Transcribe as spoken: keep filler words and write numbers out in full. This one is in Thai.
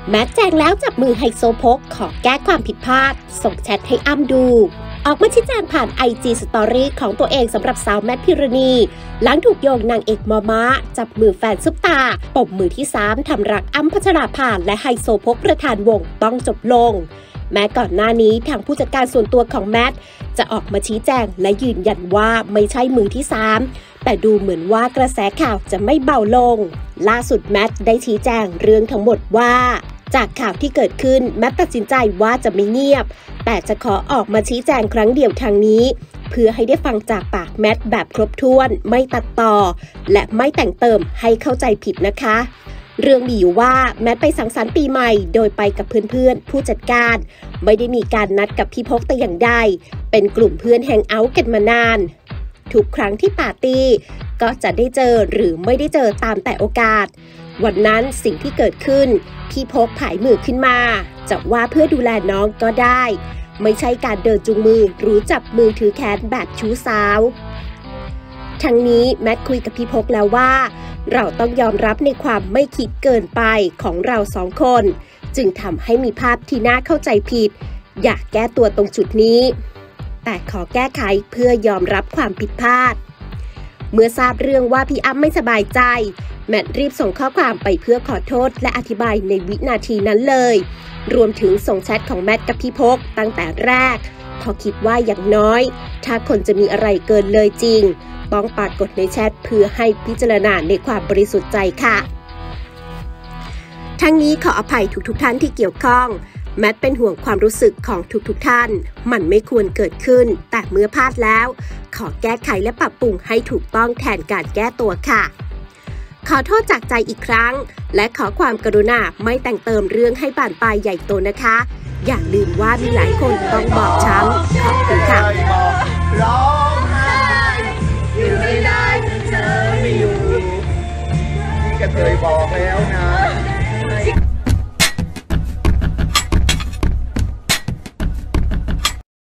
แมทแจงแล้วจับมือไฮโซโพกขอแก้ความผิดพลาดส่งแชทให้อ้ำดูออกมาชี้แจงผ่าน ไอ จี Story ของตัวเองสำหรับสาวแมทพิรณีหลังถูกโยงนางเอกมอม้าจับมือแฟนซุปตาปมมือที่สามทำรักอ้ำพัชราภาและไฮโซโพกประธานวงต้องจบลงแม้ก่อนหน้านี้ทางผู้จัดการส่วนตัวของแมทจะออกมาชี้แจงและยืนยันว่าไม่ใช่มือที่สามแต่ดูเหมือนว่ากระแสข่าวจะไม่เบาลงล่าสุดแมทได้ชี้แจงเรื่องทั้งหมดว่าจากข่าวที่เกิดขึ้นแมทตัดสินใจว่าจะไม่เงียบแต่จะขอออกมาชี้แจงครั้งเดียวทางนี้เพื่อให้ได้ฟังจากปากแมทแบบครบถ้วนไม่ตัดต่อและไม่แต่งเติมให้เข้าใจผิดนะคะเรื่องมีอยู่ว่าแมทไปสังสรรค์ปีใหม่โดยไปกับเพื่อนๆผู้จัดการไม่ได้มีการนัดกับพี่พกแต่อย่างใดเป็นกลุ่มเพื่อนแฮงเอาท์กันมานานทุกครั้งที่ปาร์ตี้ก็จะได้เจอหรือไม่ได้เจอตามแต่โอกาสวันนั้นสิ่งที่เกิดขึ้นพี่พกผายมือขึ้นมาจะว่าเพื่อดูแลน้องก็ได้ไม่ใช่การเดินจูงมือหรือจับมือถือแขนแบบชู้สาวทั้งนี้แมทคุยกับพี่พกแล้วว่าเราต้องยอมรับในความไม่คิดเกินไปของเราสองคนจึงทำให้มีภาพที่น่าเข้าใจผิดอยากแก้ตัวตรงจุดนี้แต่ขอแก้ไขเพื่อยอมรับความผิดพลาดเมื่อทราบเรื่องว่าพี่อ้ำไม่สบายใจแมทรีบส่งข้อความไปเพื่อขอโทษและอธิบายในวินาทีนั้นเลยรวมถึงส่งแชทของแมทกับพี่พกตั้งแต่แรกพอคิดว่าอย่างน้อยถ้าคนจะมีอะไรเกินเลยจริงต้องปรากฏในแชทเพื่อให้พิจารณาในความบริสุทธิ์ใจค่ะทั้งนี้ขออภัยทุกๆท่านที่เกี่ยวข้องแมทเป็นห่วงความรู้สึกของทุกๆท่านมันไม่ควรเกิดขึ้นแต่เมื่อพลาดแล้วขอแก้ไขและปรับปรุงให้ถูกต้องแทนการแก้ตัวค่ะขอโทษจากใจอีกครั้งและขอความกรุณาไม่แต่งเติมเรื่องให้บานปลายใหญ่โตนะคะอย่าลืมว่ามีหลายคนต้องบอบช้ำขอบคุณค่ะร้องไห้อยู่ไม่ได้เธอไม่อยู่พี่ก็เคยบอกแล้วนะ